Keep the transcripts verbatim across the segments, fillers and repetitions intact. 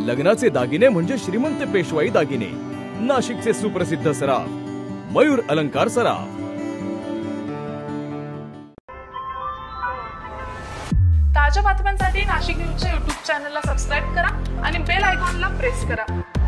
लग्नाचे दागिने म्हणजे श्रीमंत पेशवाई दागिने, नाशिकचे सुप्रसिद्ध सराफ मयूर अलंकार सराफ। ताज्या बातम्यांसाठी नाशिक न्यूजच्या यूट्यूब चॅनलला सबस्क्राइब करा आणि बेल आयकॉनला प्रेस करा।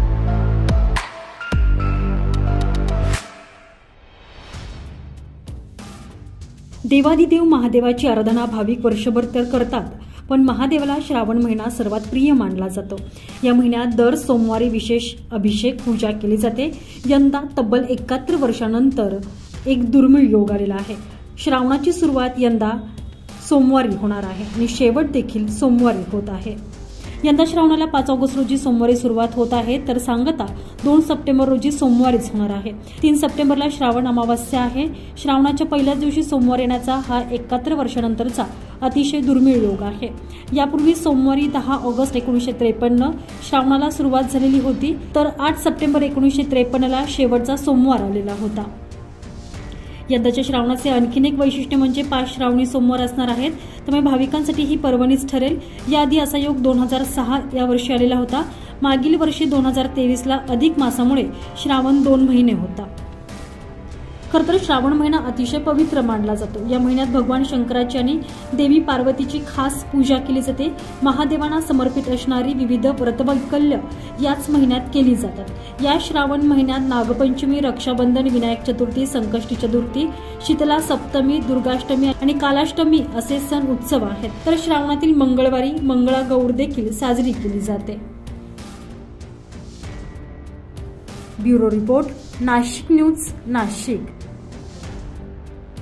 देवादिदेव महादेवाची आराधना भाविक वर्षभर तर करतात, पण महादेवाला श्रावण महिना सर्वात प्रिय मानला जातो। या महिन्यात दर सोमवारी विशेष अभिषेक पूजा केली जाते। यंदा तब्बल एकाहत्तर वर्षांनंतर एक दुर्मिळ योग आलेला आहे। श्रावणाची सुरुवात यंदा सोमवारी होणार आहे आणि शेवट देखील सोमवारी होत आहे। यंदा श्रावणाला पाच ऑगस्ट रोजी सोमवारी सुरुवात होत आहे, तर सांगता दोन सप्टेंबर रोजी सोमवारीच होणार आहे। तीन सप्टेंबरला श्रावण अमावास्या आहे। श्रावणाच्या पहिल्याच दिवशी सोमवार येण्याचा हा एकाहत्तर वर्षानंतरचा अतिशय दुर्मिळ योग आहे। यापूर्वी सोमवारी दहा ऑगस्ट एकोणीसशे त्रेपन्न श्रावणाला सुरुवात झालेली होती, तर आठ सप्टेंबर एकोणीसशे त्रेपन्न ला शेवटचा सोमवार आलेला होता। यंदाच्या श्रावणाचे आणखीन एक वैशिष्ट्य म्हणजे पाच श्रावणी सोमवार असणार आहेत, त्यामुळे भाविकांसाठी ही पर्वणीच ठरेल। याआधी असा योग दोन हजार सहा या वर्षी आलेला होता। मागील वर्षी दोन हजार तेवीस ला अधिक मासामुळे श्रावण दोन महिने होता। खरं तर श्रावण महिना अतिशय पवित्र मानला जातो। या महिन्यात भगवान शंकराची आणि देवी पार्वतीची खास पूजा केली जाते। महादेवांना समर्पित असणारी विविध व्रतवैकल्य याच महिन्यात केली जातात। या श्रावण महिन्यात नागपंचमी, रक्षाबंधन, विनायक चतुर्थी, संकष्टी चतुर्थी, शीतला सप्तमी, दुर्गाष्टमी आणि कालाष्टमी असे सण उत्सव आहेत। तर श्रावणातील मंगळवारी मंगळागौर देखील साजरी केली जाते। Bureau report, Nashik news, Nashik.